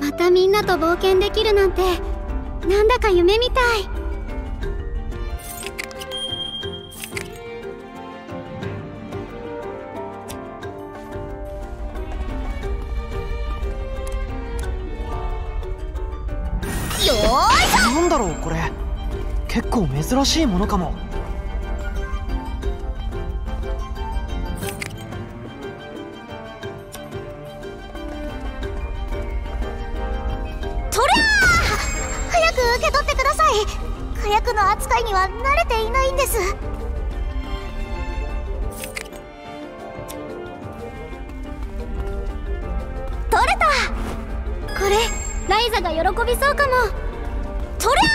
またみんなと冒険できるなんてなんだか夢みたい。 よーいしょ。 なんだろうこれ、結構珍しいものかも。 とりゃー、早く受け取ってください。火薬の扱いには慣れていないんです。取れた。 これライザが喜びそうかも。 とり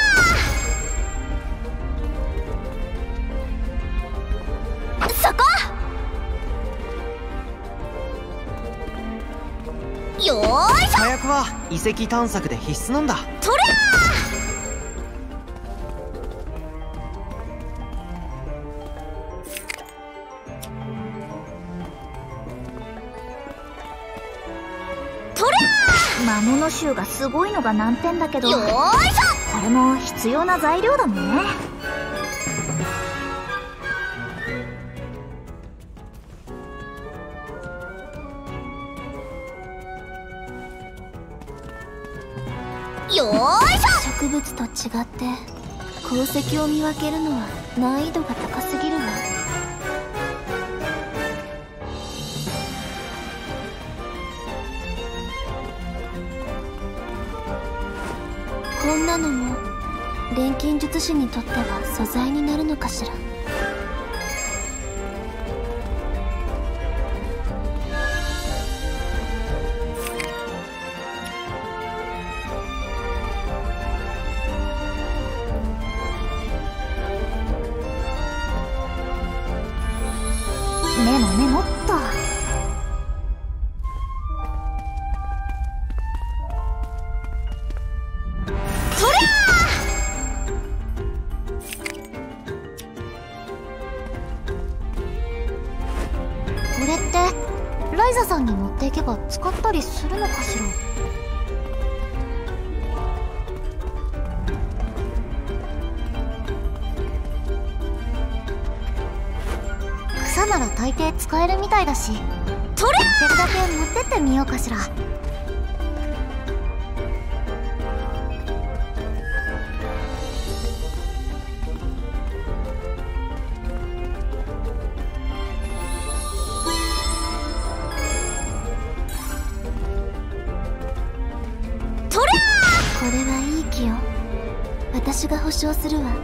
ゃー、そこ。よーいしょ。 火薬は遺跡探索で必須なんだ。 とりゃー、とりゃー。魔物臭がすごいのが難点だけど、よーいしょ。これも必要な材料だもんね。よーいしょ。植物と違って鉱石を見分けるのは難易度が高すぎるわ。こんなのも錬金術師にとっては素材になるのかしら。メモメモっと。そりゃー。これってライザさんに持っていけば使ったりするのかしら。草なら大抵使えるみたいだし、とりあえずだけ持ってってみようかしら。とりゃー。これはいい気よ。私が保証するわ。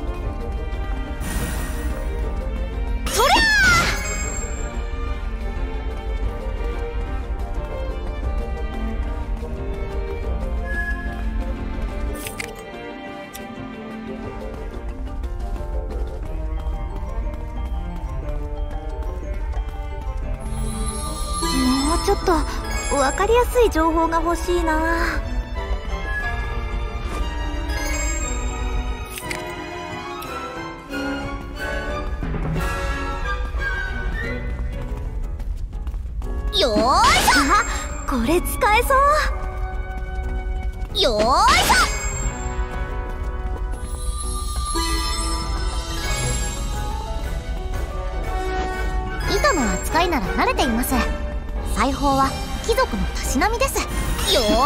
もうちょっと分かりやすい情報が欲しいな。よーいしょ。あ、これ使えそう。よーいしょ。糸の扱いなら慣れています。裁縫は貴族のたしなみです。よーいしょ。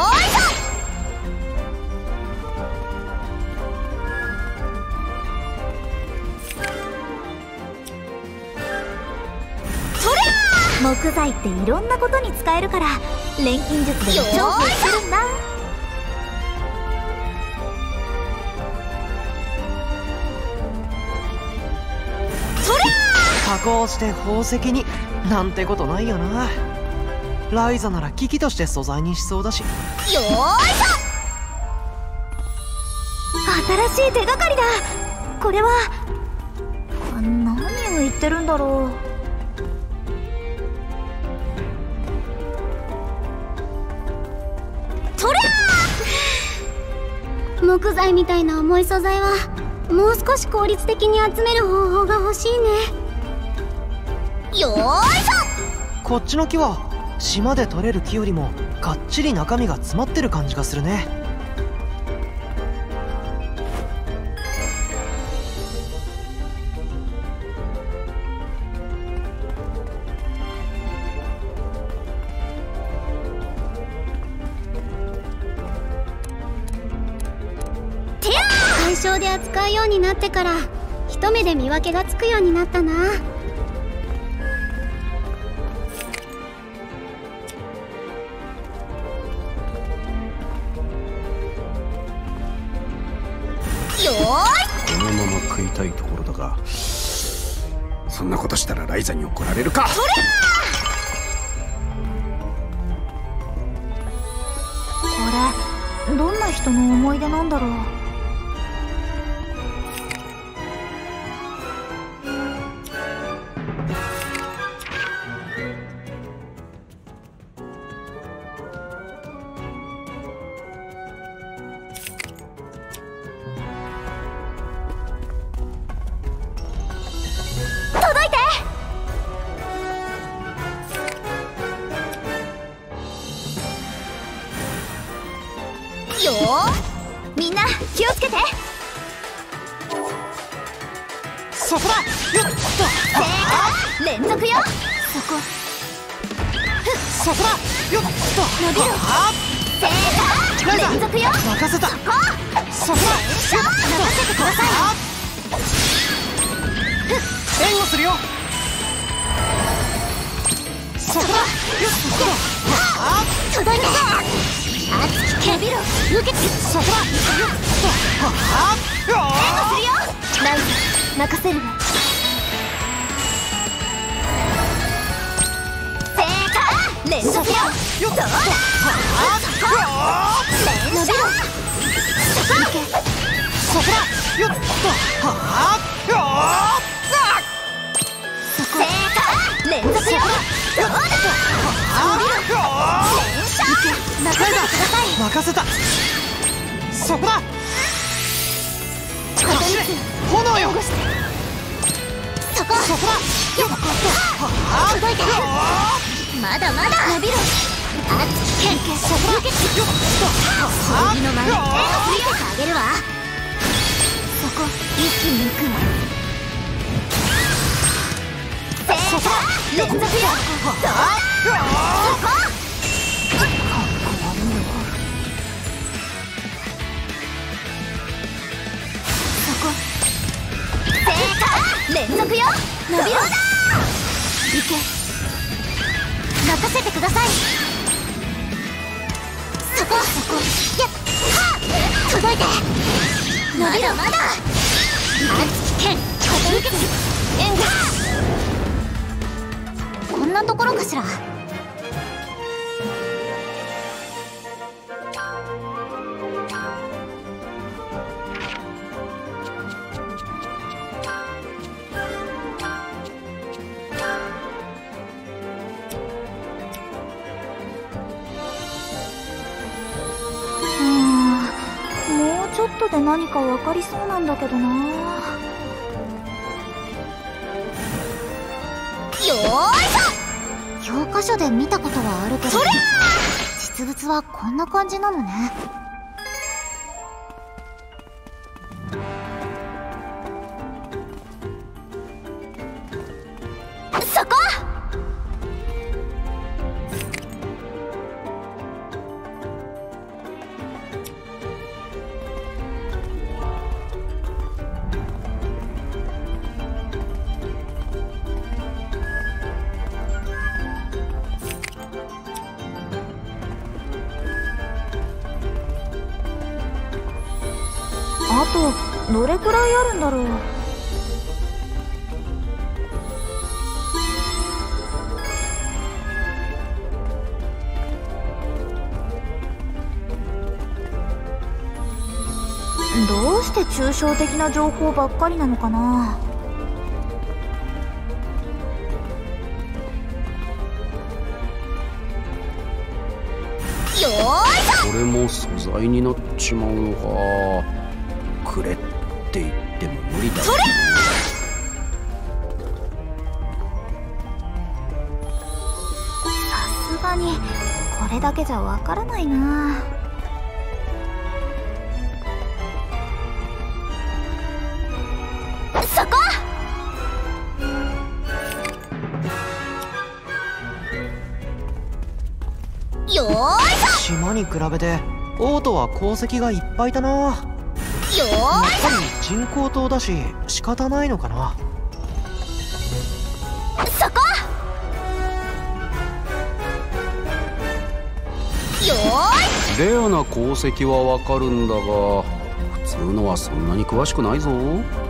そりゃー。木材っていろんなことに使えるから錬金術でも重宝するんだ。そりゃー。 加工して宝石になんてことないよな。ライザなら機器として素材にしそうだし。 よーいしょ。新しい手がかりだ。これは何を言ってるんだろう。とりゃー。 木材みたいな重い素材はもう少し効率的に集める方法が欲しいね。 よーいしょ。 こっちの木は島で採れる木よりもかっちり中身が詰まってる感じがするね。 対象で扱うようになってから一目で見分けがつくようになったな。 よーい、 このまま食いたいところだが、そんなことしたらライザに怒られるか。 そりゃこれどんな人の思い出なんだろう。よー、みんな気をつけて。 そこだ。よっと。 正解、連続よ。 そこだ。よっと。 伸びろ。正解、連続よ。 任せた。そこだ。 任せてください。 援護するよ。そこだ。よっと。 届いた。熱き伸びろ。受けて。 そこだ。よっと。 援護するよ。ライズ任せるわ。正解、連続よ。 よっと。 どうだ。連射。受け。 そこだ。よっと。 正解、連続よ。どうだ。連射。任せてください。 任せた。そこだ。 走れ。 炎よ。 そこだ。よっと。届いて。まだまだ伸びろ。熱き剣受けて。 よっと。 右の前に援護するよ。あげるわ。そこ一気に行くわ。正解、連続よ。どうだ。そこ。正解、連続よ。伸びろ。行け。任せてください。そこやっ届いて。まだまだ熱き剣受けて。援護。こんなところかしら。もうちょっとで何か分かりそうなんだけどな。よーいしょ。教科書で見たことはあるけど、実物はこんな感じなのね。そこ。あとどれくらいあるんだろう。どうして抽象的な情報ばっかりなのかな。よーいしょ。 これも素材になっちまうのか。くれって言っても無理だ。 そりゃさすがにこれだけじゃわからないな。そこ。よーいし島に比べてオートは鉱石がいっぱいだな。 ょ。よやっぱり人工島だし仕方ないのかな。 ーい。そこ。よーい。 レアな鉱石はわかるんだが、普通のはそんなに詳しくないぞ。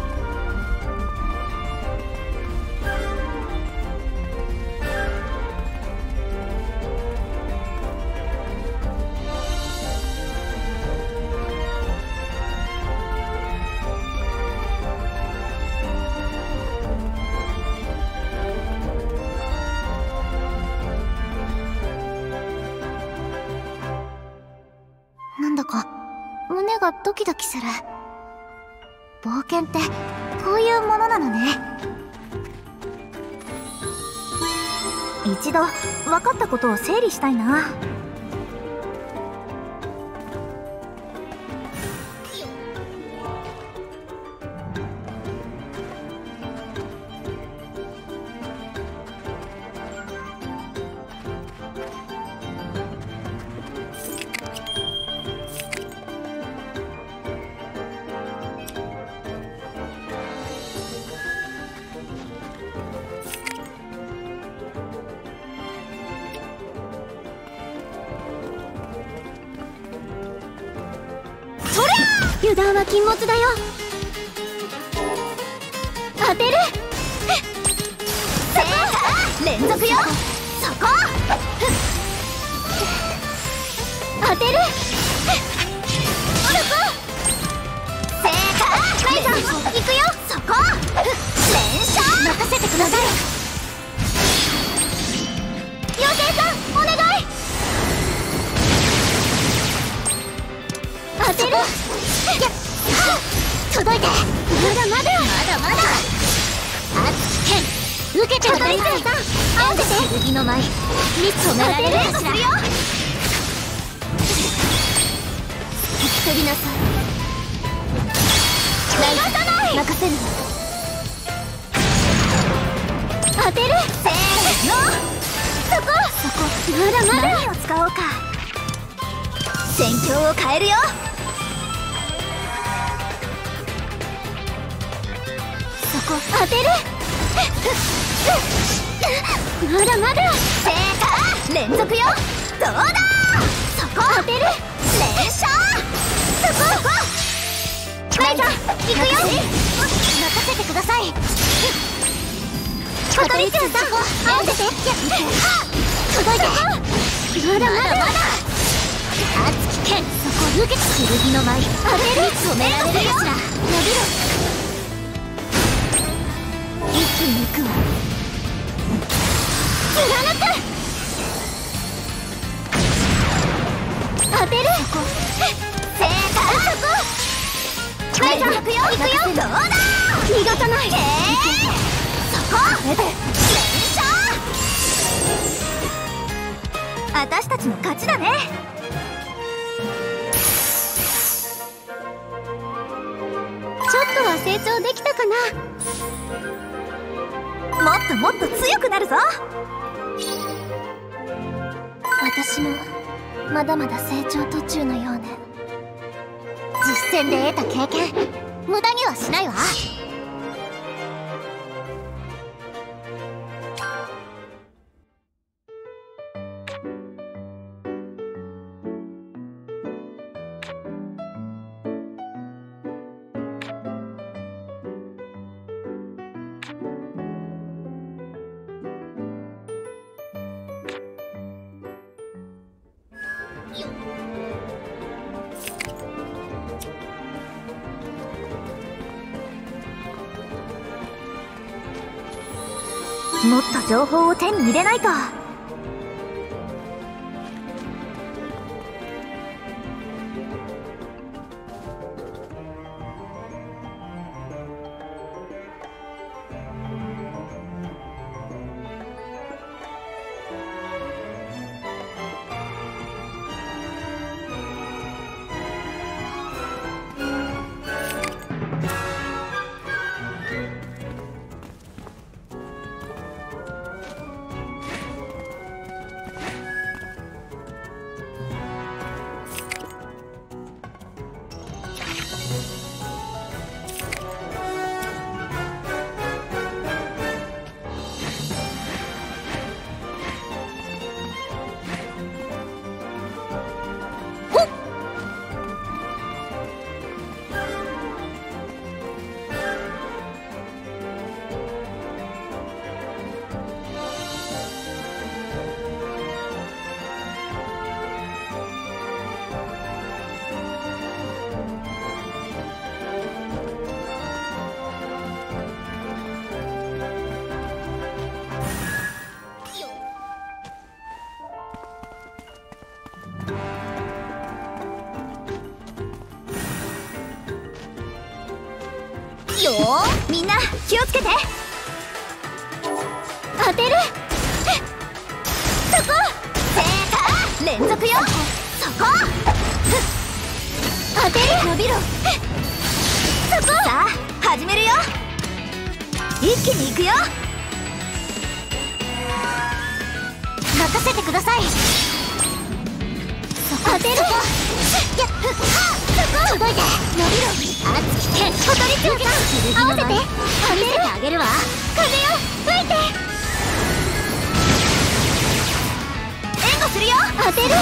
なんだか胸がドキドキする。冒険ってこういうものなのね。一度分かったことを整理したいな。 油断は禁物だよ。当てる。 正解。連続よ。そこ。 当てる。 正解。 ライザー行くよ。 そこ。連射。任せてください。 妖精さんお願い。当てる。 届いて。 まだまだ。 まだまだ。熱き剣受けてください。 合わせて。 剣の舞止められるかしら。引き取りなさい。 逃がさない。 任せる。 当てる。 せーの。 そこ。まだまだ。 何を使おうか。戦況を変えるよ。 そこ当てる。まだまだ。 正解。連続よ。どうだ。そこ当てる。 連射。そこ。 ライザー行くよ。 任せてください。 パトリシアさん合わせて。届いて。まだまだ。 熱き剣そこ受けて。剣の舞当てる。 止められるかしら。 伸びろ。 息抜くわ。 貫く。当てる。 正解。 ライザー行くよ。どうだ。 逃がさない。 そこ。連射。私たちの勝ちだね。 ちょっとは成長できたかな。 もっともっと強くなるぞ。 私もまだまだ成長途中のようね。 実践で得た経験無駄にはしないわ。もっと情報を手に入れないと。 よー、みんな気をつけて。当てる。そこ。正解。連続よ。そこ。当てる。伸びろ。そこ。さあ始めるよ。一気に行くよ。任せてください。当てる。やっ、そこ。届いて。伸びろ。熱き剣。小鳥中さん。合わせて。当てる。あげるわ。風よ吹いて。援護するよ。当てる。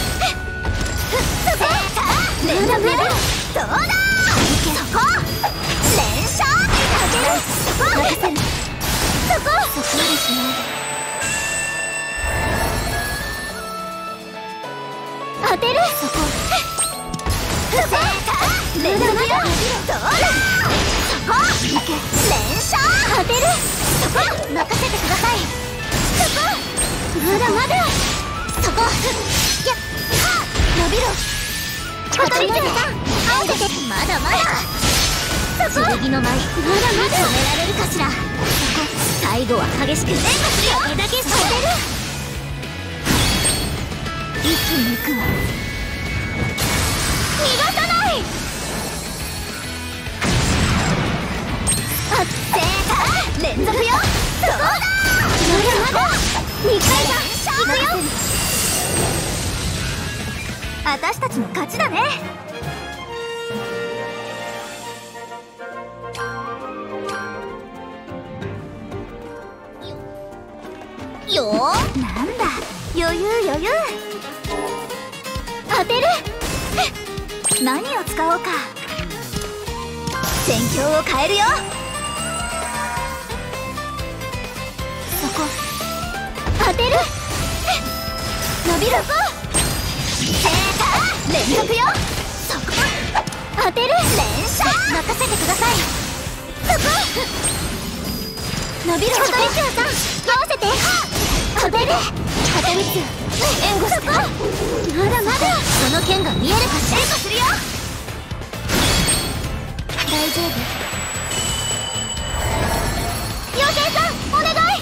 そこ。連続。どうだ。そこ。連勝。当てる。そこ。任せる。そこ。そうですね。当てる。そこ。連続よ。どうだ。そこ。連勝。当てる。そこ。任せてください。そこ。まだまだ。そこ。やっ。伸びろ。小鳥さん合わせて。まだまだ。そこ。剣の舞。まだまだ。止められるかしら。そこ。最後は激しく援護するよ。これだけ当てる。一気に行くわ。逃がさない。あ、正解。連続よ。どうだ。まだまだ。2回だ。行くよ。私たちの勝ちだね。よー、なんだ余裕余裕。当てる。何を使おうか。戦況を変えるよ。そこ。当てる。伸びろ。正解。連続よ。そこ。当てる。連勝。任せてください。そこ。伸びろ。小鳥中さん合わせて。当てる。当てる。援護して。まだまだ。その剣が見えるかしら。援護するよ。大丈夫。妖精さんお願い。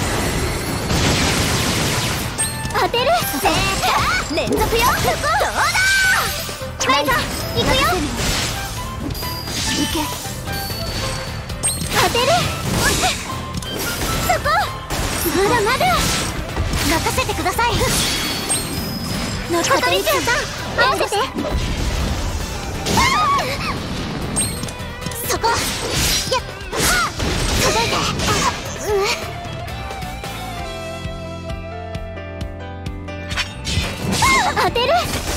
当てる。正解。連続よ。どうだ。ライザ行くよ。行け。当てる。そこ。まだまだ。任せてください。小鳥中さん合わせて。そこ。やっ。届いて。当てる。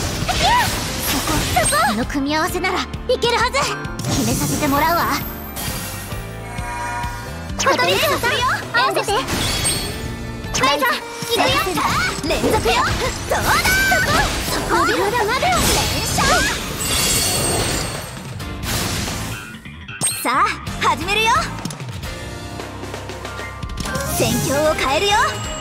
そこ。この組み合わせならいけるはず。決めさせてもらうわ。小鳥中さん合わせて。ライザ行くよ。連続よ。どうだ。そこ。まだまだ。連勝。さあ始めるよ。戦況を変えるよ。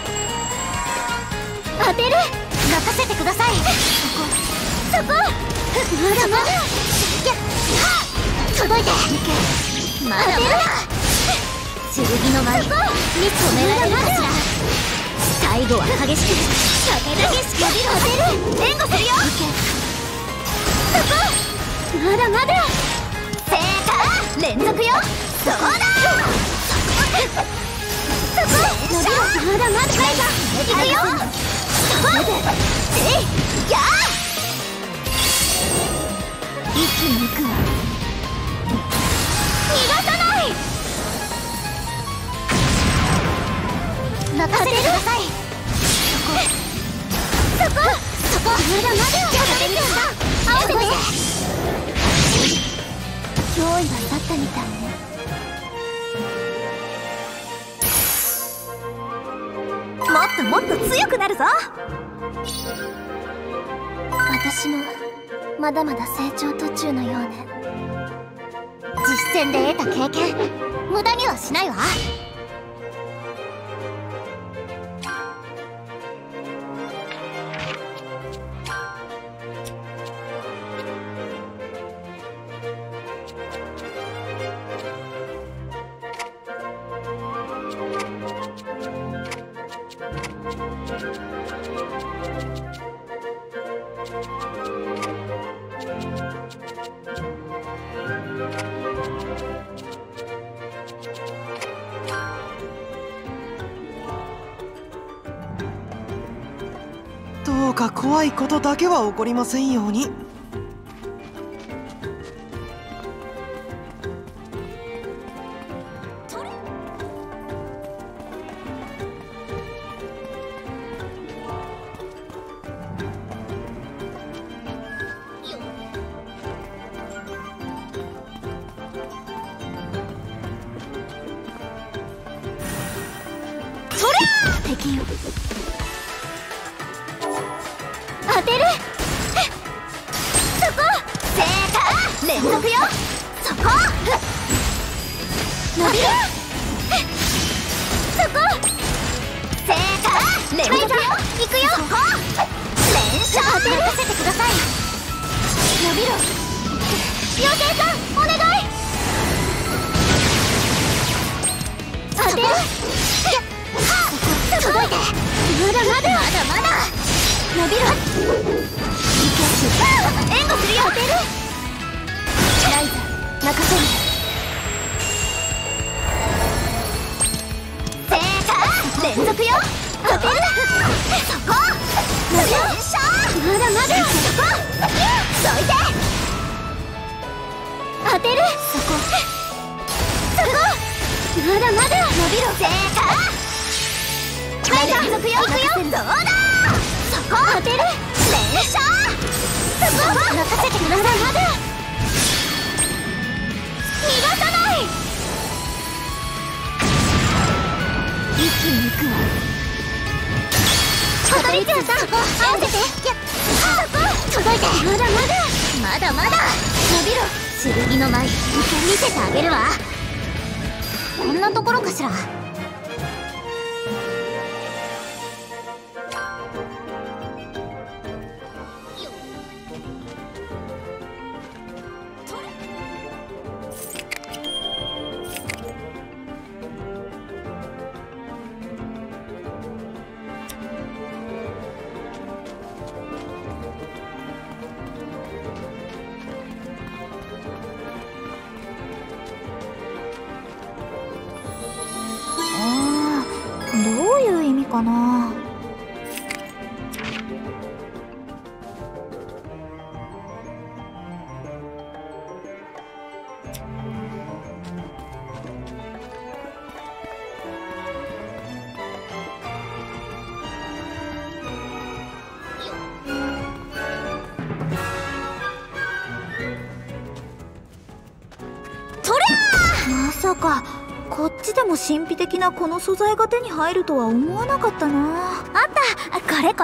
当てる。任せてください。そこ。まだまだ。やっ。届いて。まだまだ。剣の舞に止められるかしら。最後は激しく。激しく。当てる。援護するよ。そこ。まだまだ。正解。連続よ。どうだ。そこ。連勝。まだまだ。行くよ。そこ。やあ。一気に行くわ。逃がさない。任せてください。そこ。まだまだ。合わせて。脅威は去ったみたいね。もっと強くなるぞ。私もまだまだ成長途中のようね。実戦で得た経験無駄にはしないわ。 どうか怖いことだけは起こりませんように。 敵よ。当てる。そこ。正解。連続よ。そこ。伸びる。そこ。正解。連続よ。行くよ。そこ。連射。当てる。任せてください。伸びろ。妖精さん、お願い。当てる。届いて。まだ伸びろ。援護するよ。当てる。ライザ任せる。正解。連続よ。当てる。そこ。連射。まだそこ。どいて。当てる。そこ。まだ伸びろ。正解。連続よ。行くよ。どうだ。そこ。当てる。連射。そこ。任せてください。逃がさない。一気に行くわ。小鳥ちゃんさん、合わせて。そこ。届いて。まだ伸びろ。剣の舞見せてあげるわ。こんなところかしら。どういう意味かな。まさかこっちでも神秘的なこの素材が手に入るとは思わなかったな。あった、これ。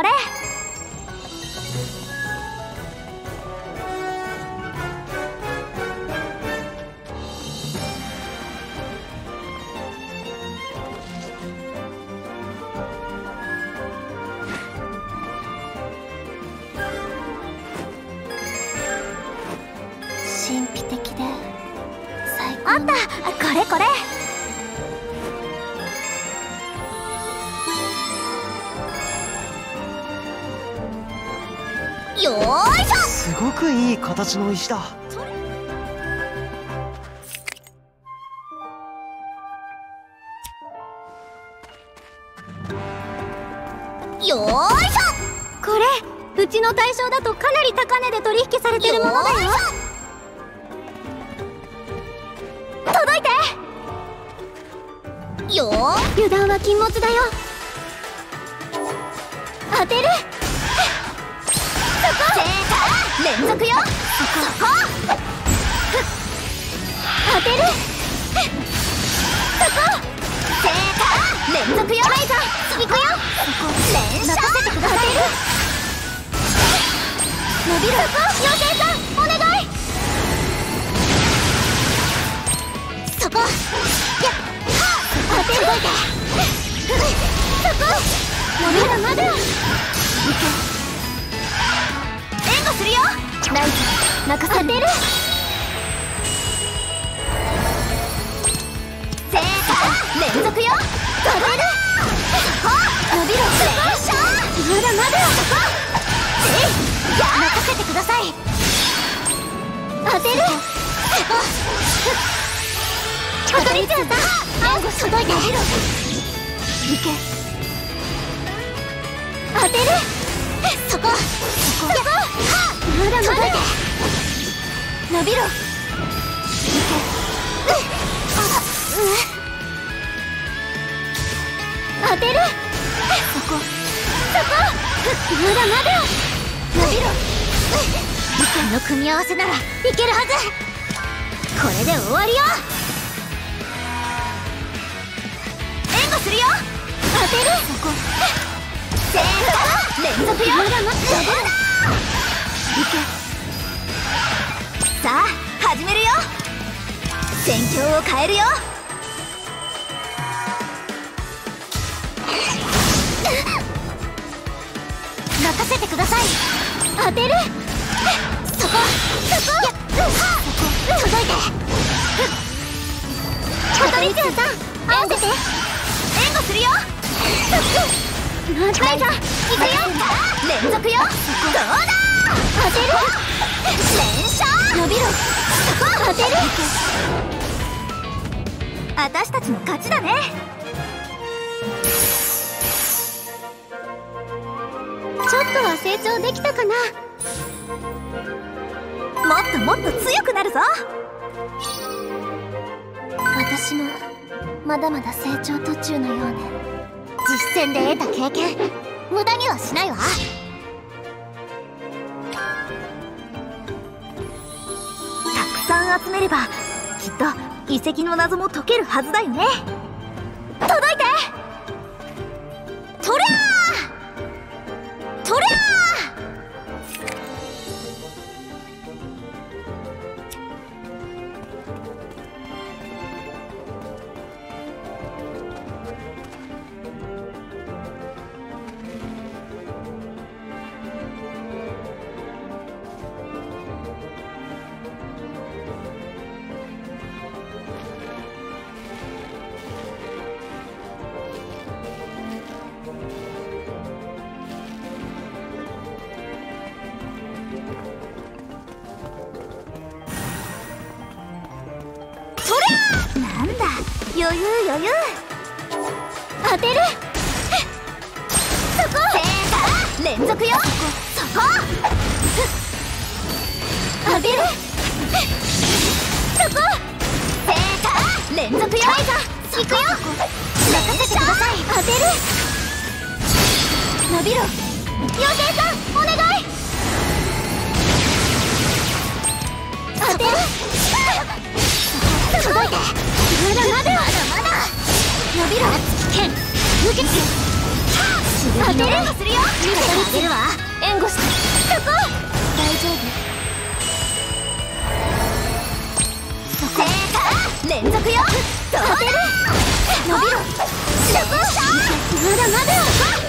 神秘的で最高。あった、これ。よーいしょ。 すごくいい形の石だ。 よーいしょ。これうちの対象だとかなり高値で取引されてるものだよ。届いて。よー。油断は禁物だよ。当てる。連続よ。そこ。当てる。そこ。正解。連続よ。ライザー行くよ。連射。任せてください。伸びる。妖精さん、お願い。そこ。当てる。そこ。まだ。するよ。ライズ任せてる。正解。連続よ。飛べる。伸びろ。連射。まだ。そこ。任せてください。当てる。そこ。小鳥ちゃんさん、届いて。いけ。当てる。 伸びろ。当てる。そこまだまだ伸びろ。この組み合わせならいけるはず。これで終わりよ。援護するよ。当てる。そこ連続よ。まだまださあ始めるよ。戦況を変えるよ。任せてください。当てる。そこ届いて。カトリチュウさん合わせて。援護するよ。ライザーいくよ。連続よ。どうだ。当てる。連勝。伸びろ。当てる。私たちの勝ちだね。ちょっとは成長できたかな。もっと強くなるぞ。私もまだまだ成長途中のようね。実戦で得た経験無駄にはしないわ。たくさん集めればきっと遺跡の謎も解けるはずだよね。届いて。とりゃーとりゃー。なんだ余裕。当てる。そこ連続よ。そこ当てる。そこ連続よ。行くよ。任せてください。当てる。伸びろ。妖精さんお願い。当てる。届いて。まだ伸びろ。剣受けて。当てる。するよ。見てるわ。援護して。そこ大丈夫。そこ連続よ。当てる。伸びろ。そこまだ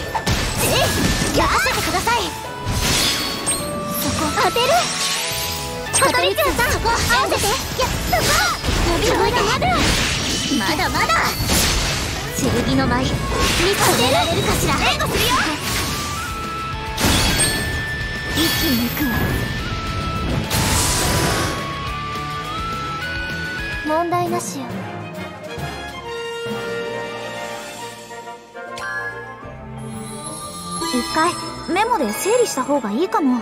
任せてください。そこ当てる。カトリチュウさんそこ合わせて。そこ伸びろ。まだ剣の舞見せられるかしら。援護するよ。息抜くわ。問題なしよ。一回メモで整理した方がいいかも。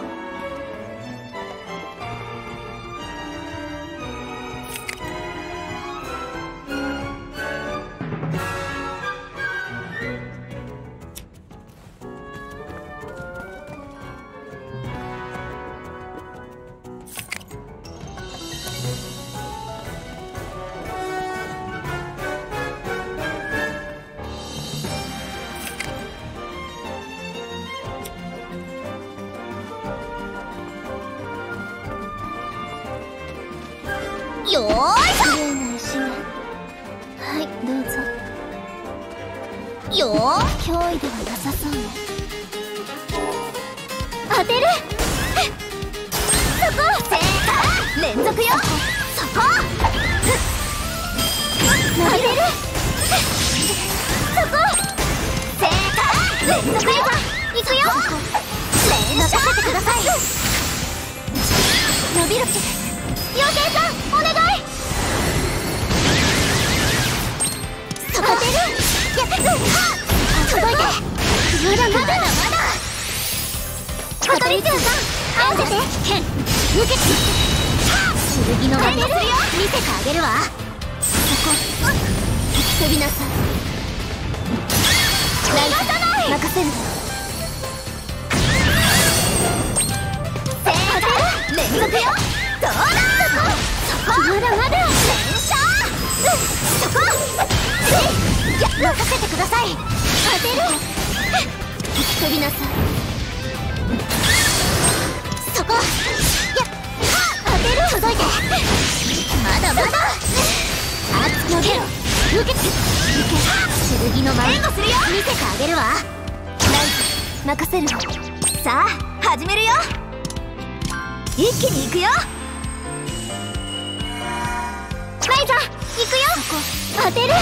よーいしょ。はいどうぞ。よー脅威ではなさそうね。当てる。そこ連続よ。そこ投げれる。そこ連続よ。いくよ。任せてください。伸びる。妖精さんお願い。当てる。届いて。まだカトリチュウさん合わせて。剣受けて。 剣の魔力見せてあげるわ。そこ吹き飛びなさい。ライト任せる。連続よ。どうだ。そこまだまだ連射。そこ任せてください。当てる。吹き飛びなさい。そこ当てる。届いて。まだまだ熱く受けろ。受け剣の前援護するよ。見せてあげるわ。ライト任せる。さあ始めるよ。一気に行くよ。ライザ行くよ。そこ当てる。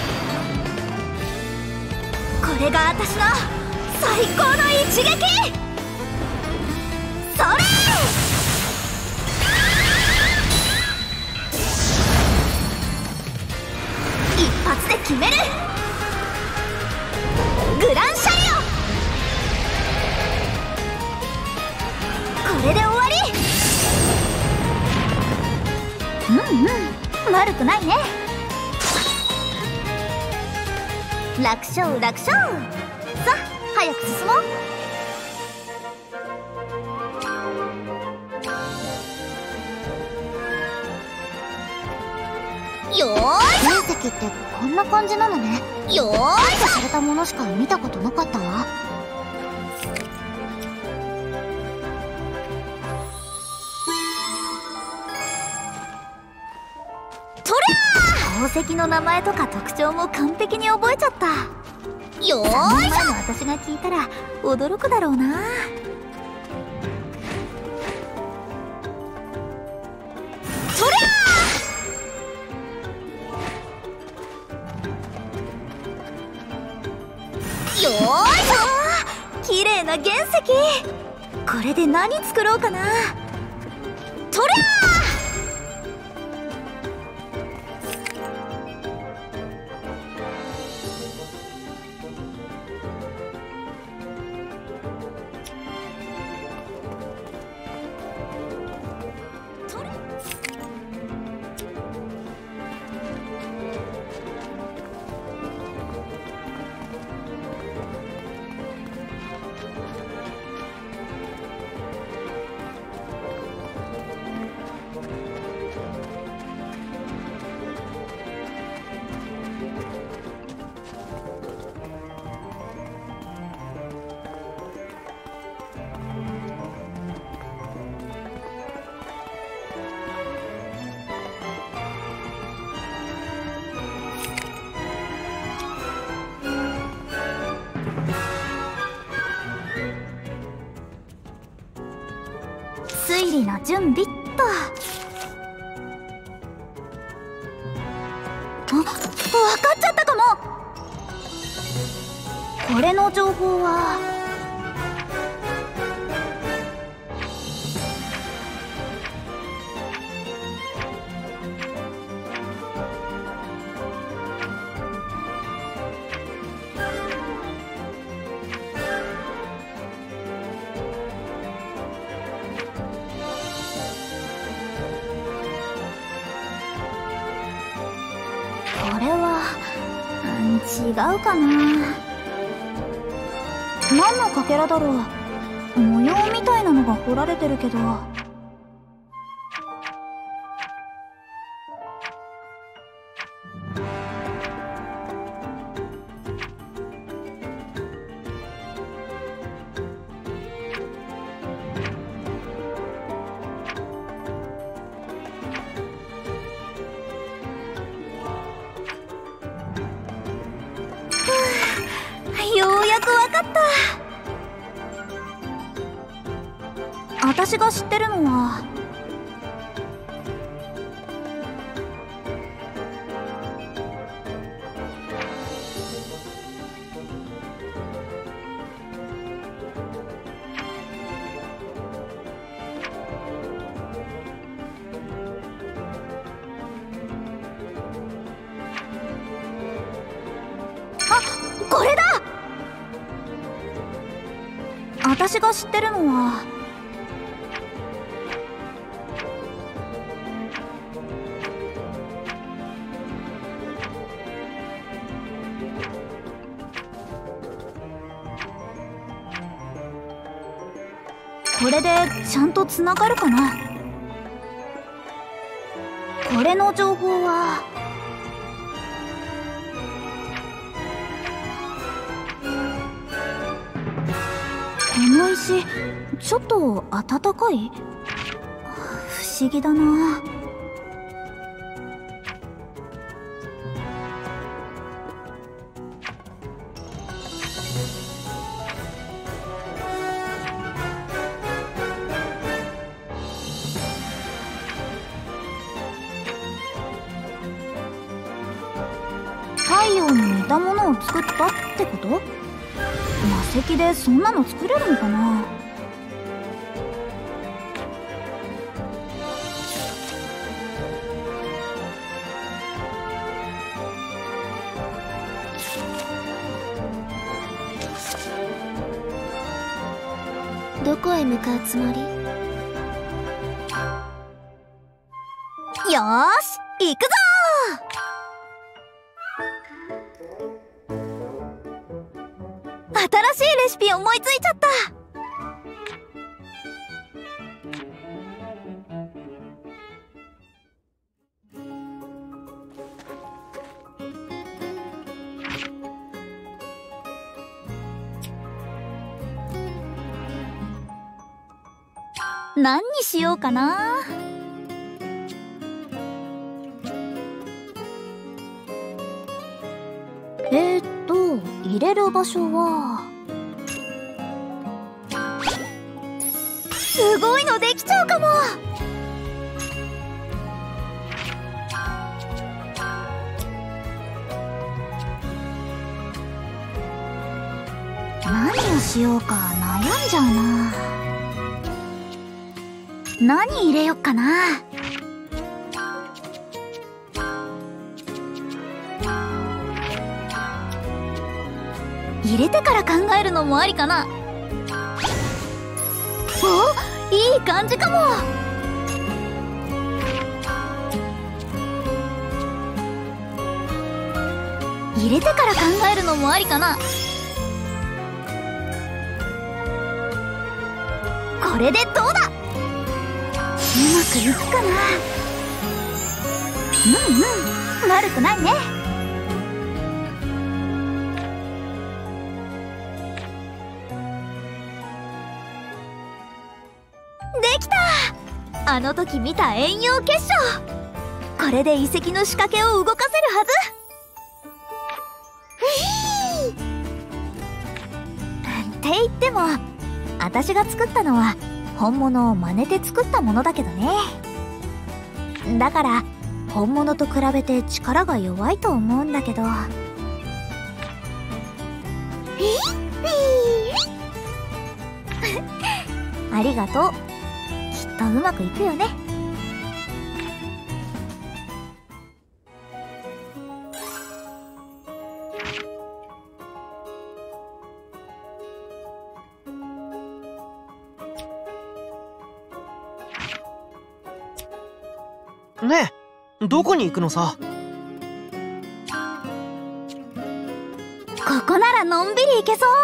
これが私の最高の一撃。それ一発で決める。グランシャリオ。これで終わり。悪くないね。楽勝楽勝。さあ早く進もう。よーい。原石ってこんな感じなのね。よーい。されたものしか見たことなかったわ。宝石の名前とか特徴も完璧に覚えちゃった。よーい。3年前の私が聞いたら驚くだろうな。そりゃー。よーいしょ。綺麗な原石。これで何作ろうかな。とりゃー。推理の準備っと。分かっちゃったかも。これの情報はこれは違うかな。何のかけらだろう。模様みたいなのが彫られてるけど。ようやくわかった。私が知ってるのはこれだ。私が知ってるのはこれでちゃんとつながるかな。これの情報はこの石ちょっと暖かい？不思議だな。太陽に似たものを作ったってこと？魔石でそんなの作れるのかな？ どこへ向かうつもり？ よーし行くぞー。新しいレシピ思いついちゃった。何にしようかな。入れる場所はすごいのできちゃうかも。何をしようか悩んじゃうな。何入れよっかな。入れてから考えるのもありかな。お、いい感じかも。入れてから考えるのもありかな。これでどうだ。うまくいくかな。悪くないね。できた。あの時見た遠洋結晶。これで遺跡の仕掛けを動かせるはず。って言っても私が作ったのは本物を真似て作ったものだけどね。だから本物と比べて力が弱いと思うんだけど。ありがとう。きっとうまくいくよね。 ねえ、どこに行くのさ。 ここならのんびり行けそう。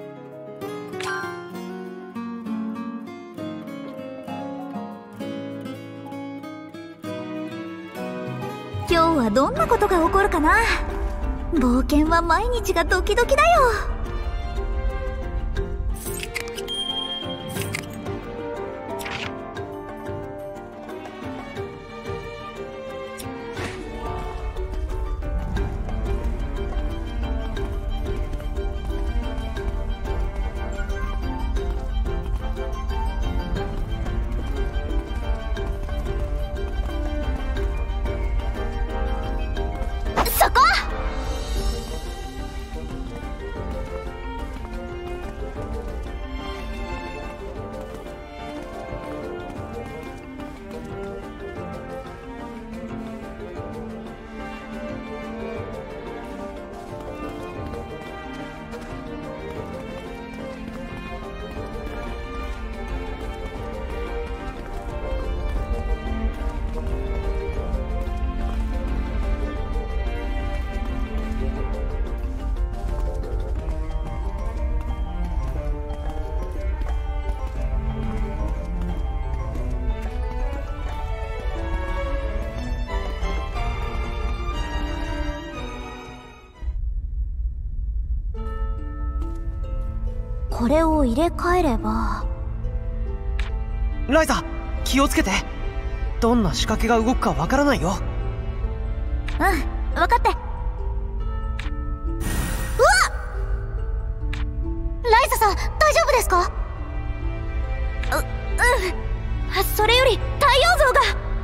今日はどんなことが起こるかな。冒険は毎日がドキドキだよ。 これを入れ替えれば。 ライザ、気をつけて。どんな仕掛けが動くかわからないよ。 うん、分かって。うわっ、ライザさん大丈夫ですか？それより太陽像が。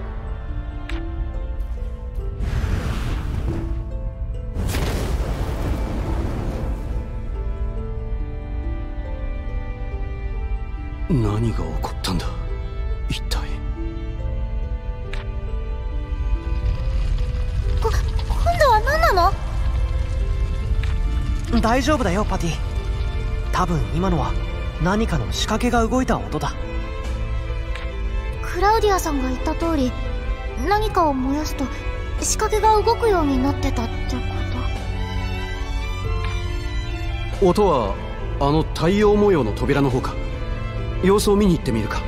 何が起こったんだ一体。 今度は何なの？ 大丈夫だよパティ。多分今のは何かの仕掛けが動いた音だ。 クラウディアさんが言った通り、何かを燃やすと仕掛けが動くようになってたってこ音はあの太陽模様の扉の方か。様子を見に行ってみるか。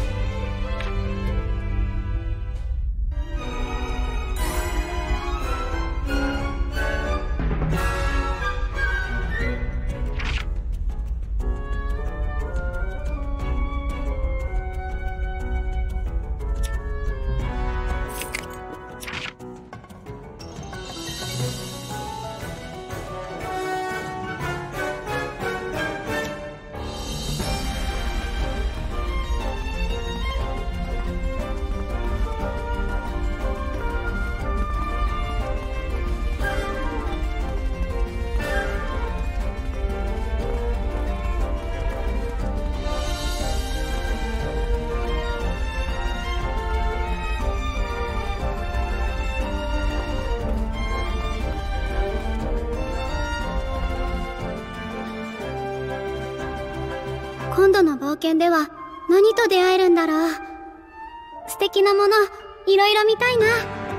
今度の冒険では何と出会えるんだろう。素敵なものいろいろ見たいな。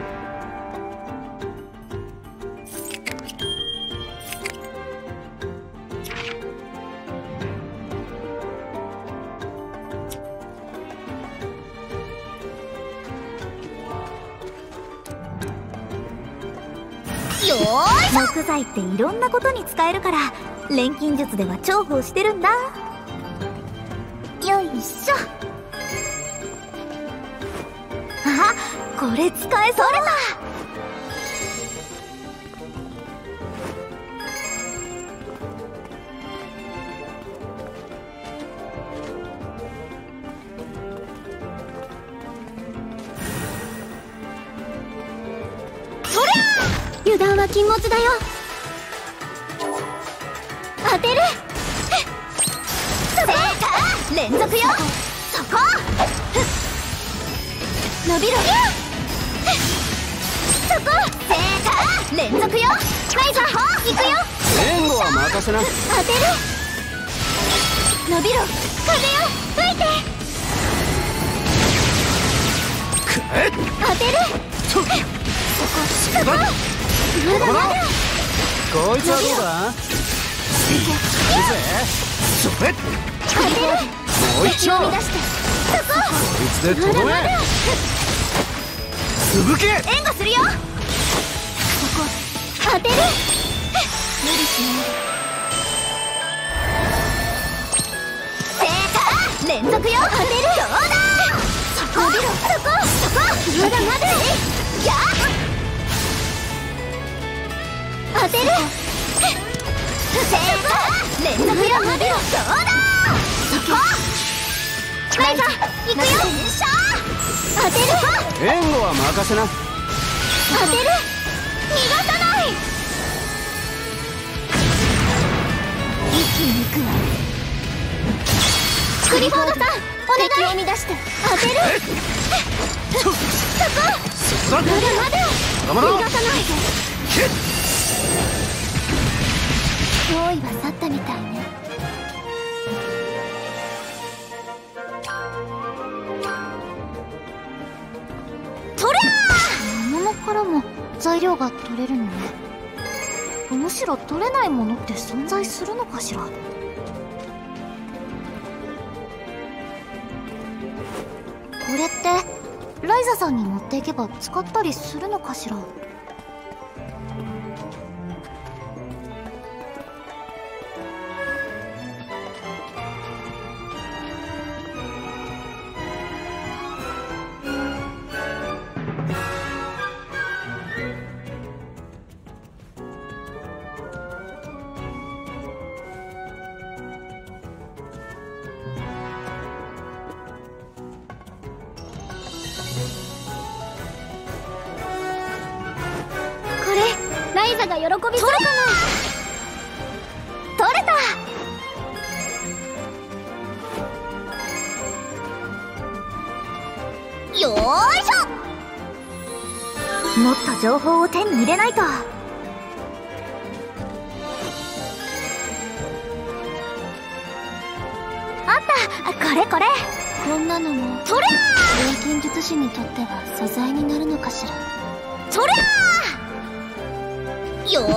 木材っていろんなことに使えるから、錬金術では重宝してるんだ。よいしょ。あ、これ使えそうだ。 油断は禁物だよ。当てる。 正解。連続よ。そこ。伸びろ。そこ。正解。連続よ。ライザー行くよ。 援護は任せな。 当てる。伸びろ。風よ吹いて。当てる。そこ。まだまだ。 こいつはどうだ。いくぜ。それ。 当てる。 もう一丁。 こいつでとどめ。続け。 援護するよ。そこ当てる。無理しないで。正解。連続よ。当てる。どうだ。そこ。伸びろ。そこ。まだまだ。やっ。当てる。正解。連続よ。伸びろ。どうだ。そこ。ライザー行くよ。当てる。 援護は任せな。 当てる。逃がさない。一気に行くわ。クリフォードさんお願い。敵を乱して当てる。そこ。まだまだ。逃がさないで。脅威は去ったみたいね。取れー。魔物からも材料が取れるのね。むしろ取れないものって存在するのかしら。これってライザさんに持っていけば使ったりするのかしら。 者が喜びそうかな。 取れた。 よーいしょ。 もっと情報を手に入れないと。あった、これこれ。 こんなのもそりゃ錬金術師にとっては素材になるのかしら。 ーそりゃーよーい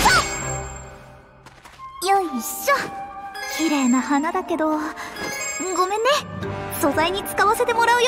しょ。よいしょ。綺麗な花だけどごめんね、素材に使わせてもらうよ。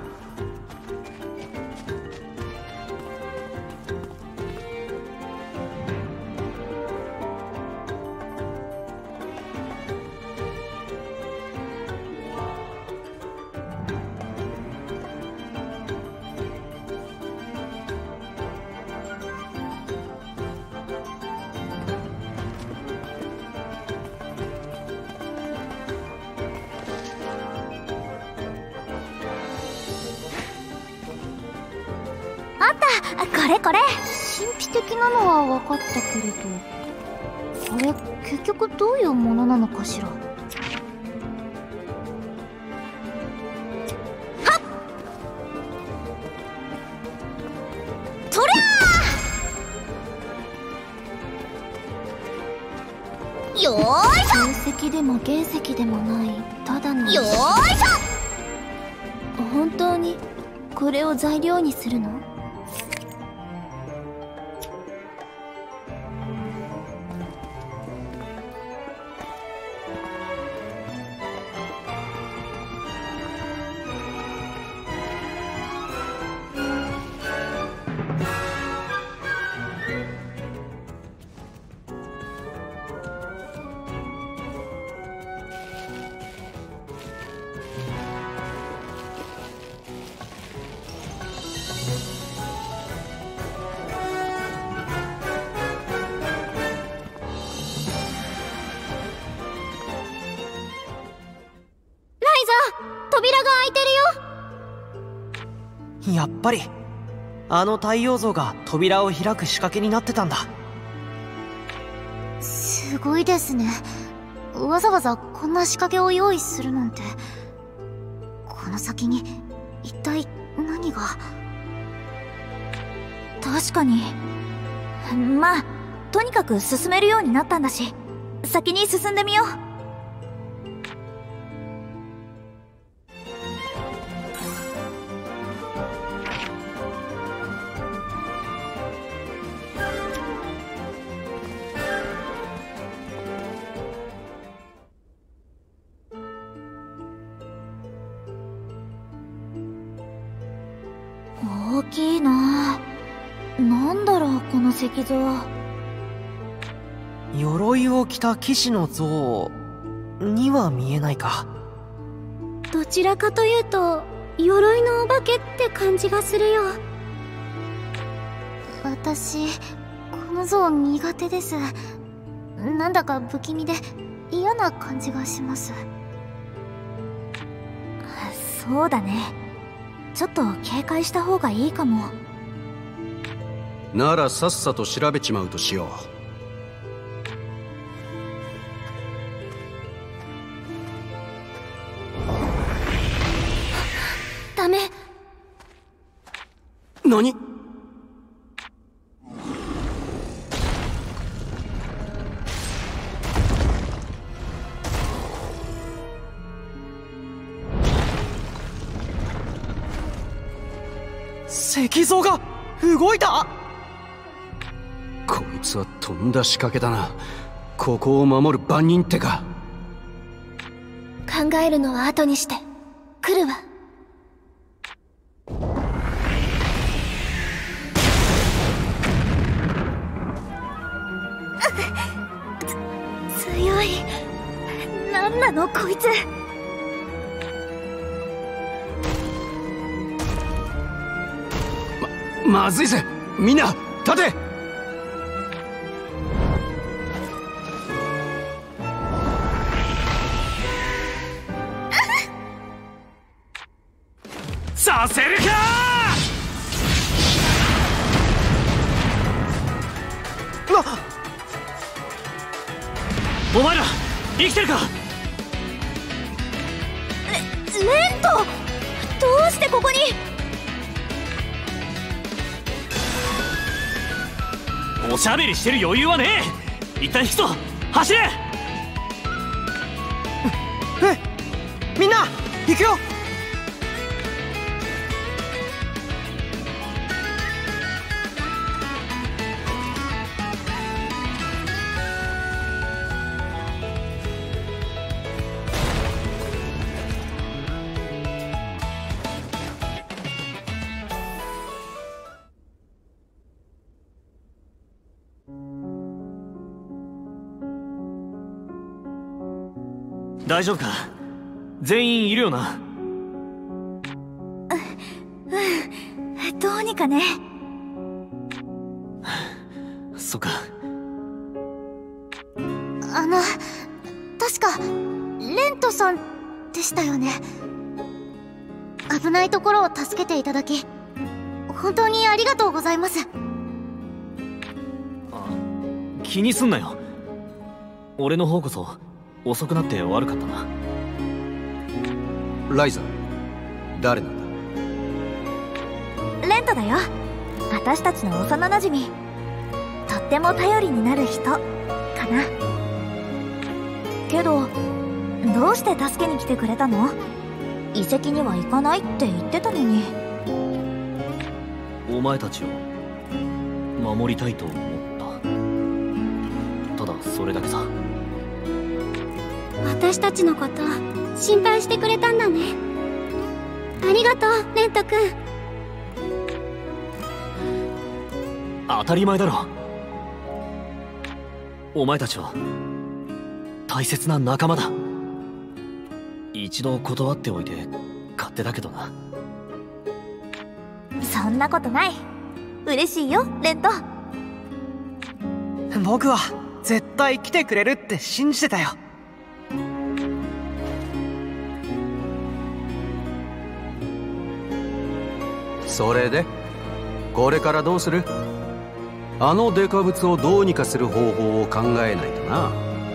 これこれ。 神秘的なのは分かったけれど、これ結局どういうものなのかしら。 そりゃーよーいしょ。 宝石でも原石でもないただのよーいしょ。 本当にこれを材料にするの？ 扉が開いてるよ。 やっぱりあの太陽像が扉を開く仕掛けになってたんだ。 すごいですね。わざわざこんな仕掛けを用意するなんて。この先に一体何が。 確かに。まあとにかく進めるようになったんだし、先に進んでみよう。大きいな。なんだろうこの石像。 鎧を着た騎士の像には見えないか。 どちらかというと鎧のお化けって感じがするよ。私この像苦手です。なんだか不気味で嫌な感じがします。 そうだね、ちょっと警戒した方がいいかも。 ならさっさと調べちまうとしよう。ダメ。 何？ 石像が動いた。 こいつはとんだ仕掛けだな。ここを守る番人ってか。 考えるのは後にして来るわ。 強い。なんなのこいつ。 まずいぜ。みんな立て。させるか。 うわっ、 お前ら生きてるか？ レント、どうしてここに？ おしゃべりしてる余裕はねえ。一旦引くぞ、走れ。 みんな行くよ。 大丈夫か？全員いるよな？ どうにかね。 そっか。 確かレントさんでしたよね。危ないところを助けていただき本当にありがとうございます。 気にすんなよ。俺の方こそ遅くなって悪かったな。 ライザ、誰なんだ？ レントだよ。私たちの幼なじみ。とっても頼りになる人かな。けどどうして助けに来てくれたの？遺跡には行かないって言ってたのに。 お前たちを守りたいと思った。ただそれだけさ。 私たちのこと心配してくれたんだね。ありがとうレント君。 当たり前だろ。お前たちは大切な仲間だ。一度断っておいて勝手だけどな。 そんなことない。嬉しいよレント。 僕は絶対来てくれるって信じてたよ。 それでこれからどうする？あのデカブツをどうにかする方法を考えないとな。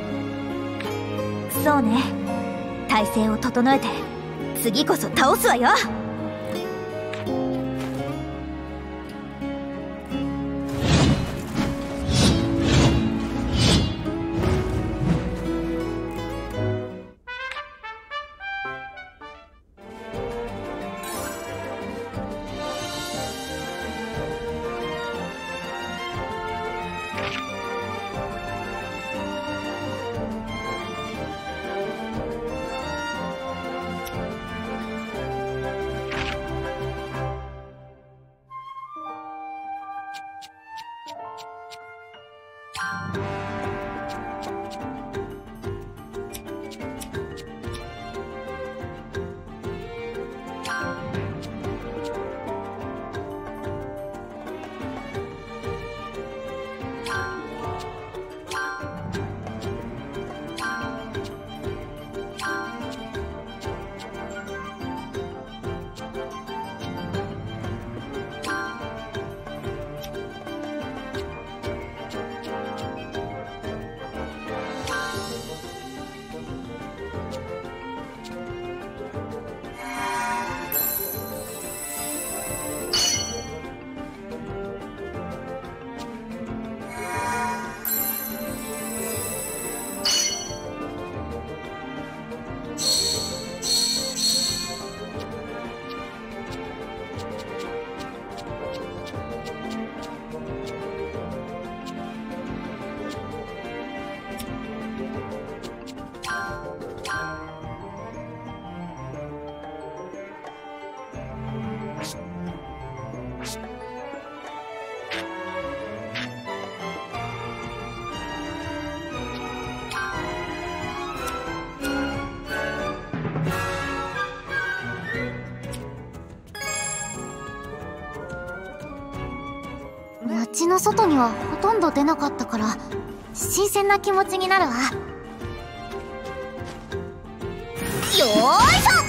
そうね、体勢を整えて次こそ倒すわよ。 街の外にはほとんど出なかったから新鮮な気持ちになるわ。よーいしょ。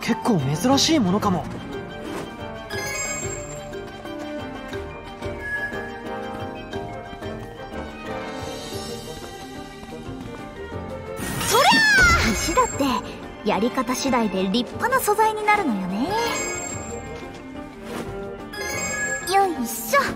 結構珍しいものかも。 石だってやり方次第で立派な素材になるのよね。よいしょ。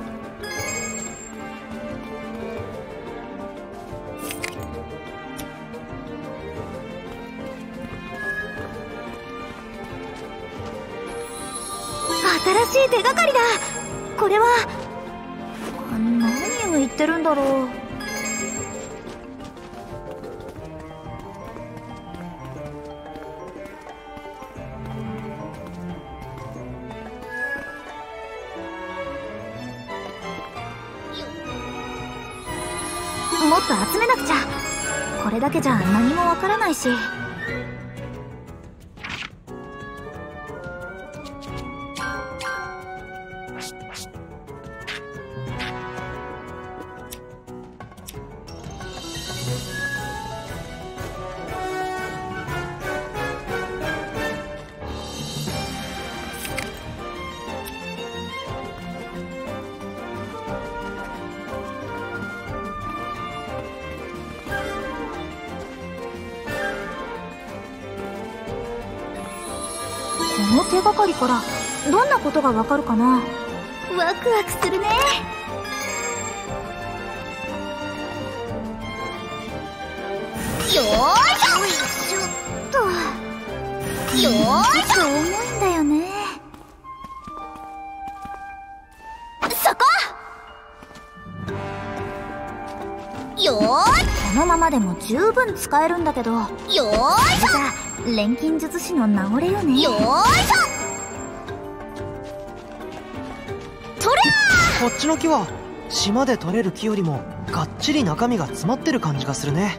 新しい手がかりだ。これは何を言ってるんだろう。もっと集めなくちゃ。これだけじゃ何もわからないし。この手がかりからどんなことがわかるかな。ワクワクするね。よーいしょっと。よーいしょ。重いんだよね。そこ。よーい。このままでも十分使えるんだけど。よーいしょ。錬金術師の名残よね。よーいしょ。とりゃー。 こっちの木は島で採れる木よりもがっちり中身が詰まってる感じがするね。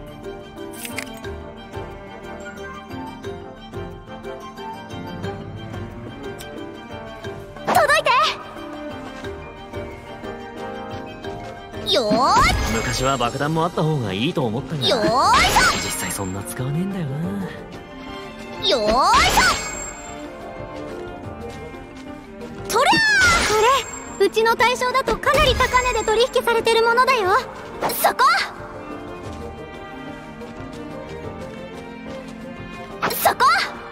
届いて。よーい。 昔は爆弾もあった方がいいと思ったが、 よーいしょ。 実際そんな使わねえんだよな。 よーいしょ。とりゃー。 これうちの対象だとかなり高値で取引されてるものだよ。 そこ。そこ。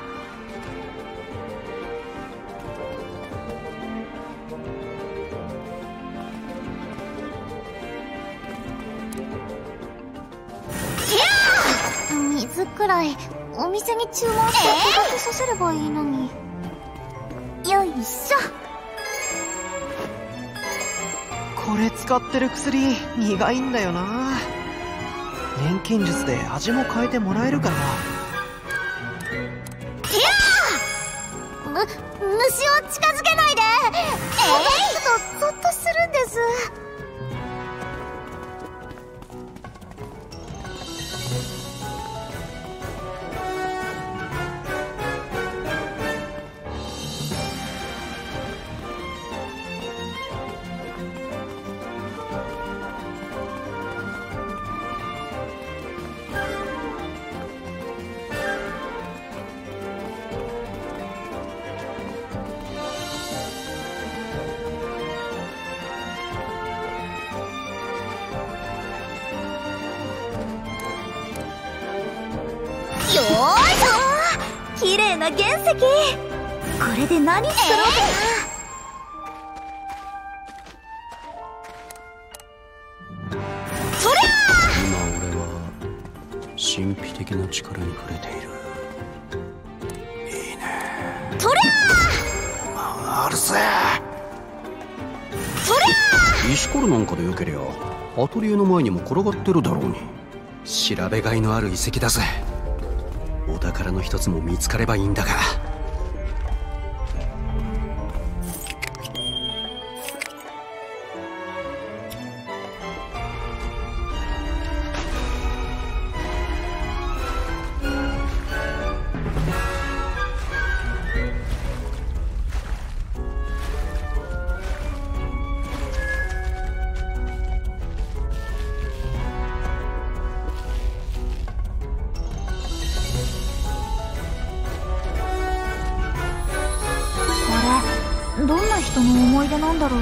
水くらいお店に注文して届けさせればいいのに。 よいしょ。 これ使ってる薬苦いんだよな。錬金術で味も変えてもらえるかな。 虫を近づけないで。ちょっとゾッとするんです。 よーいしょ。綺麗な原石。これで何作ろうかな。そりゃ今俺は神秘的な力に触れている。いいね。 そりあるぜ。 そり石ころなんかでよけりゃアトリエの前にも転がってるだろうに。調べがいのある遺跡だぜ。お宝の一つも見つかればいいんだが。 どんな人の思い出なんだろう。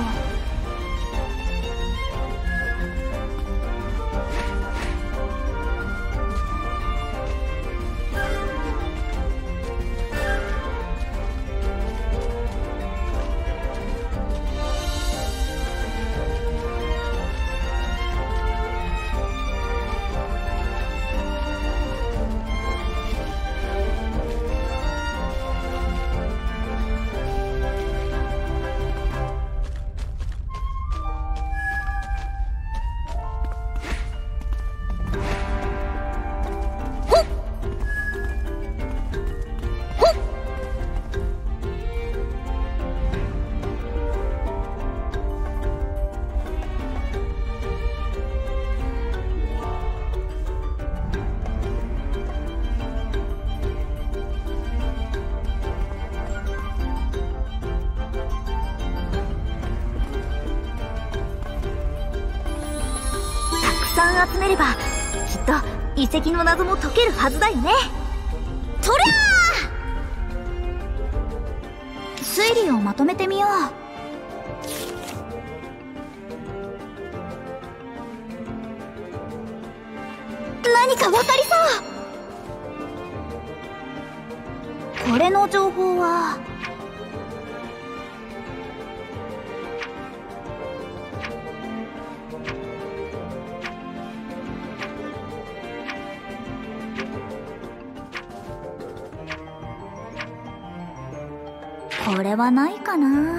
たくさん集めればきっと遺跡の謎も解けるはずだよね。とりゃー！推理をまとめてみよう。何かわかりそう。これの情報はこれはないかな。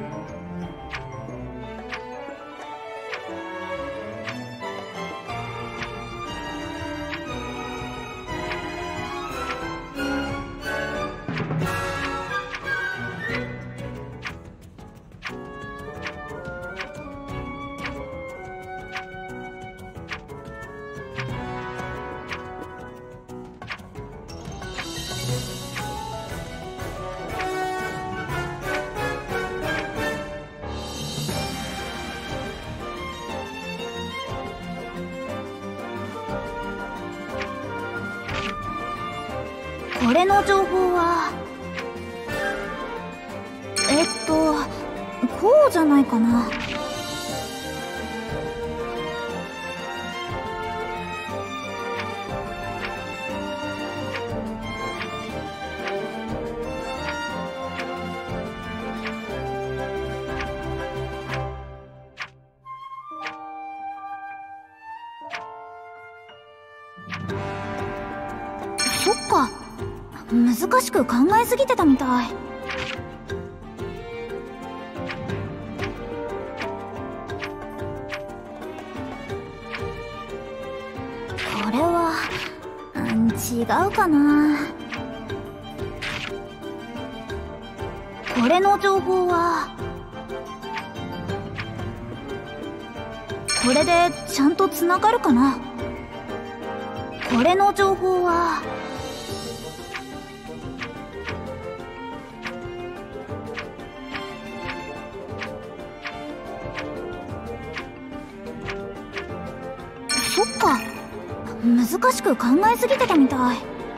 これの情報はこうじゃないかな。そっか、難しく考えすぎてたみたい。これは違うかな。これの情報はこれでちゃんとつながるかな。これの情報はそっか、難しく考えすぎてたみたい。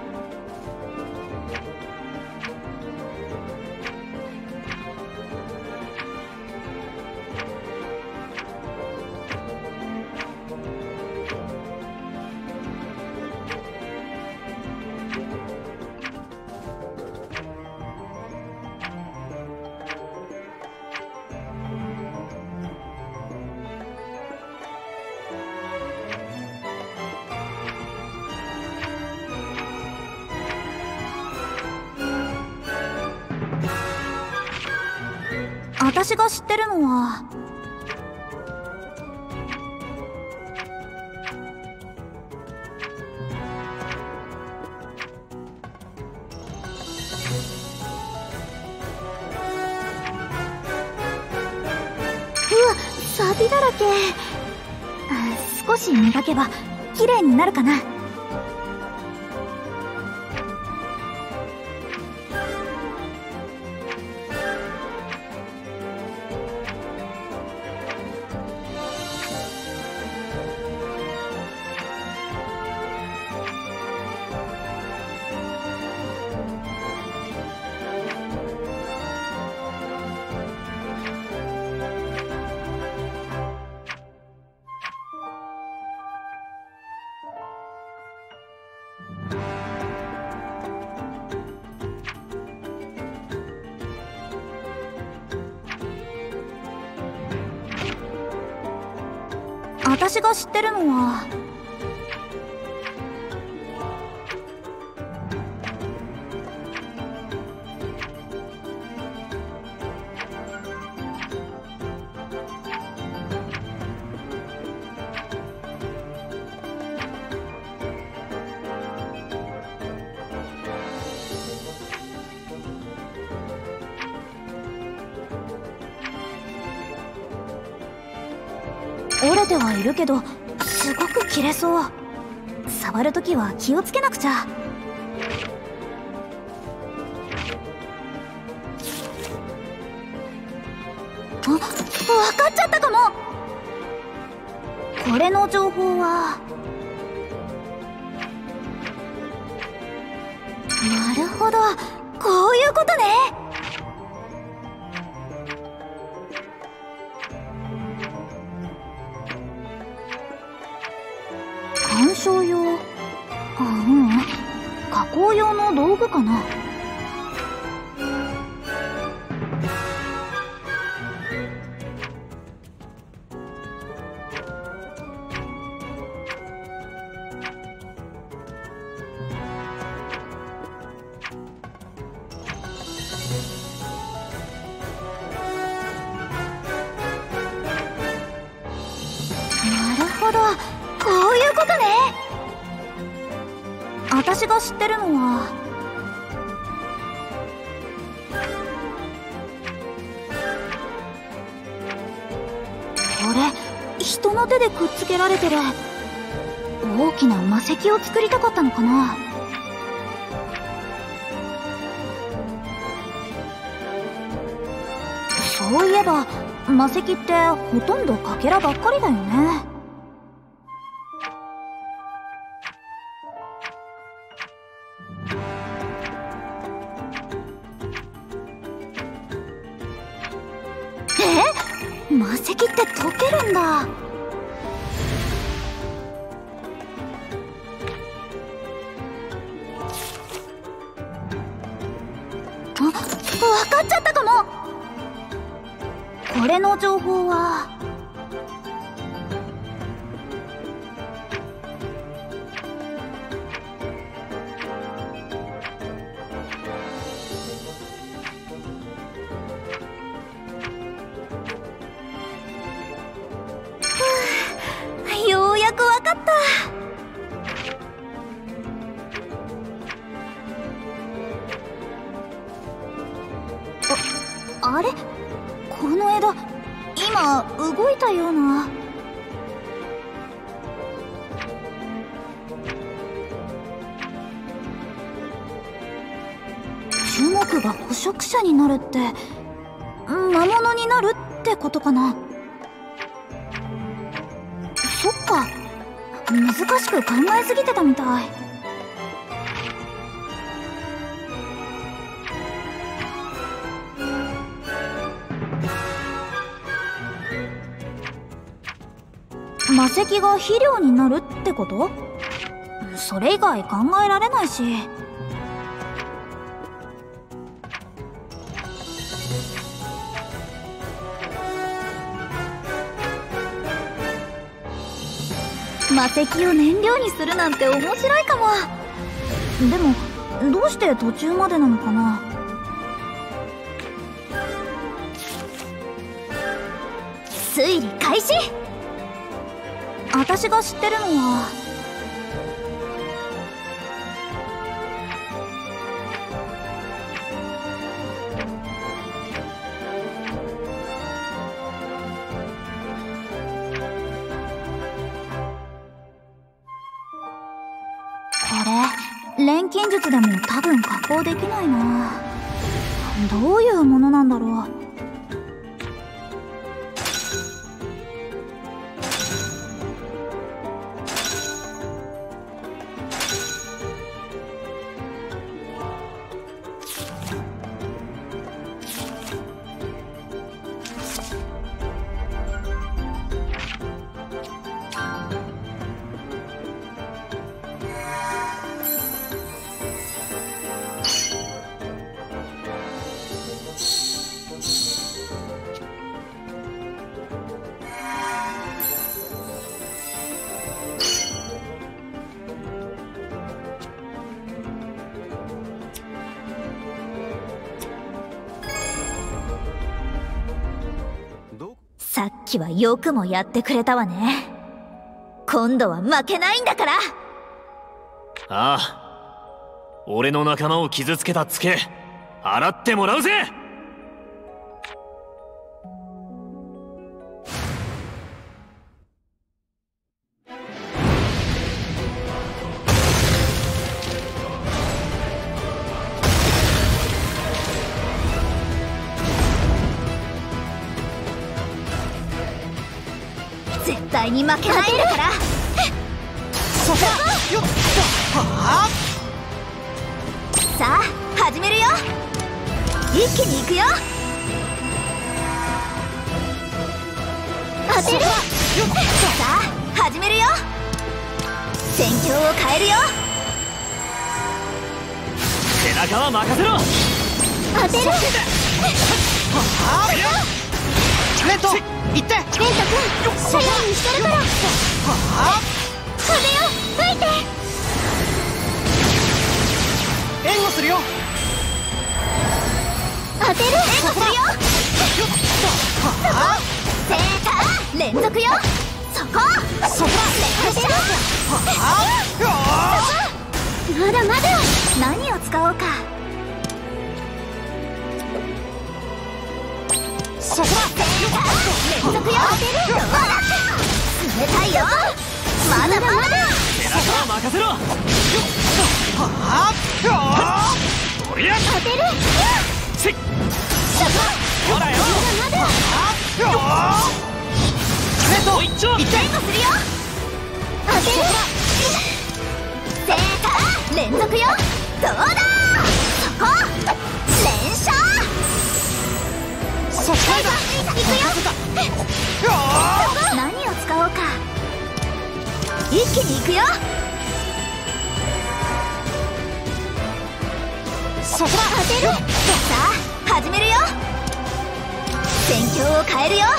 私が知ってるのはサビだらけ。少し磨けば綺麗になるかな。 私が知ってるのは折れてはいるけどすごく切れそう。触るときは気をつけなくちゃ。あ、分かっちゃったかも。これの情報はなるほど、こういうことね。鑑賞用、加工用の道具かな。なるほど、こういうことね。私が知ってるのはこれ、人の手でくっつけられてる大きな魔石を作りたかったのかな。そういえば魔石ってほとんどかけらばっかりだよね。魔石って溶けるんだ。分かっちゃったかも。これの情報はようやくわかった。あれ、この枝今動いたような。樹木が捕食者になるって魔物になるってことかな。そっか、難しく考えすぎてたみたい。魔石が肥料になるってこと？それ以外考えられないし。魔石を燃料にするなんて面白いかも。でもどうして途中までなのかな。推理開始。私が知ってるのはこれ、錬金術でも多分加工できないな。どういうものなんだろう。 さっきはよくもやってくれたわね。今度は負けないんだから。 ああ、俺の仲間を傷つけたツケ払ってもらうぜ。 絶対に負けないんだから。 そこよっはさあ始めるよ。一気に行くよ。当てる。さあ始めるよ。戦況を変えるよ。 背中は任せろ。 当てる。 レント行って。 レント君左右にしてるから。風よ吹いて。 援護するよ。 当てる。援護するよ。正解。連続よ。そこ。 そこ連続よ。まだまだ。何を使おうか。 そこだ。 連続よ。どうだ。冷たいよ。まだまだ。 背中は任せろ。おりゃ当てる。 せっほらよ。 まだまだ。 レント一丁援護するよ。当てる。正解。連続よ。どうだ。そこ。連射。 そこだ。 行くよ。何を使おうか。一気に行くよ。 そこだ。 当てる。さあ始めるよ。戦況を変えるよ。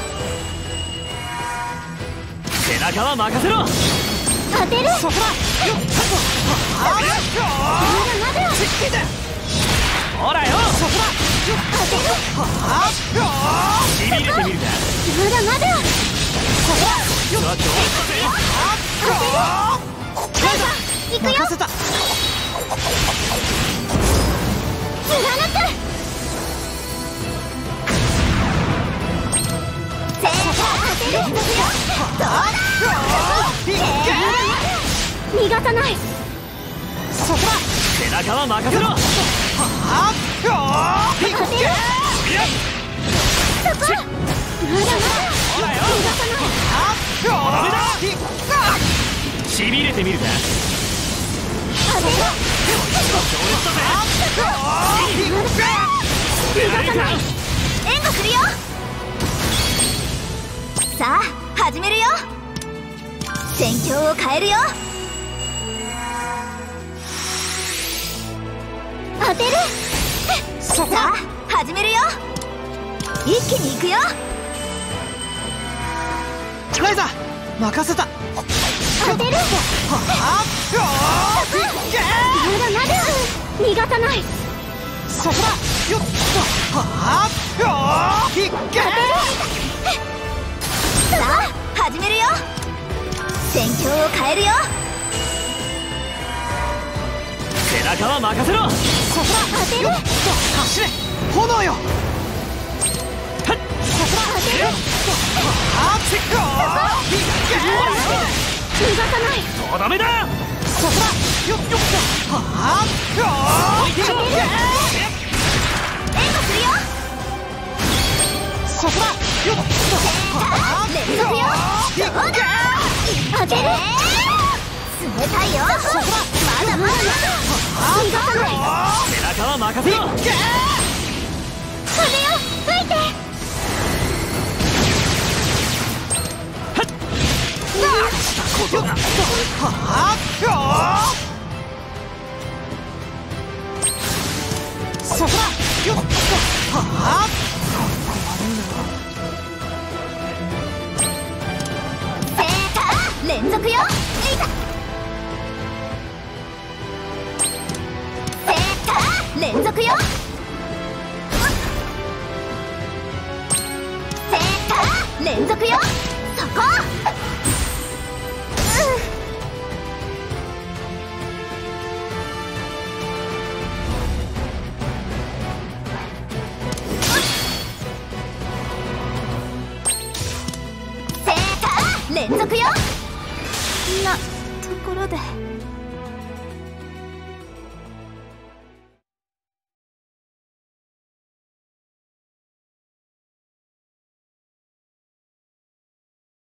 背中は任せろ。 当てる。 そこだ。 まだまだ。 ほらよ。 そこだ。 当てる。 しびれてみるか。 まだまだ。 さあどう行くよ。 任せた。 貫く。正解。当てる。どうだ。逃がさない。 そこだ。 背中は任せろ。 当てる。そこ。まだまだ。 ほらよ。 逃がさない。 ダメだ。しびれてみるか。 当てる。 出ないか。 援護するよ。さあ始めるよ。戦況を変えるよ。当てる。さあ始めるよ。一気に行くよ。 ライザ任せた。 当てる。まだまだ。逃がさない。 そこだ。よっいけ。 さあ始めるよ。戦況を変えるよ。 背中は任せろ。 そこだ。 当てる。 走れ炎よ。 当てる。逃がさない。 とどめだ。 そこだ。よっ援護するよ。 そこだ。よっ連続よ。どうだ。当てる。冷たいよ。まだまだ。逃がさない。 背中は任せろ。 風よ吹いて。 ことだ。 そこだ。よっ正解。連続よ。正解。連続よ。正解。 連続よ。そこ。連続よ。 なところで